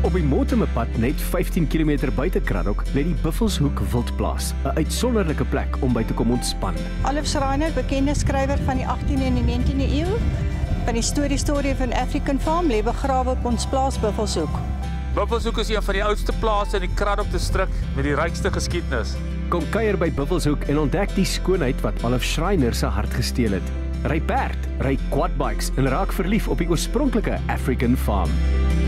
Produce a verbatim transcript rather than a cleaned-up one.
Op die Mortimerpad, net vyftien kilometer buite Kraddock, lê die Buffelshoek Wildplaas, 'n uitsonderlike plek om by te kom ontspan. Olaf Schreiner, bekende skrywer van die achttiende en die negentiende eeu, van die storie storie van African Farm, lê begrawe op ons plaas Buffelshoek. Buffelshoek is een van die oudste plase in die Kraddock distrik met die rykste geskiedenis. Kom kuier by Buffelshoek en ontdek die skoonheid wat Olaf Schreiner se hart gesteel het. Ry perd, ry quadbikes en raak verlief op die oorspronklike African Farm.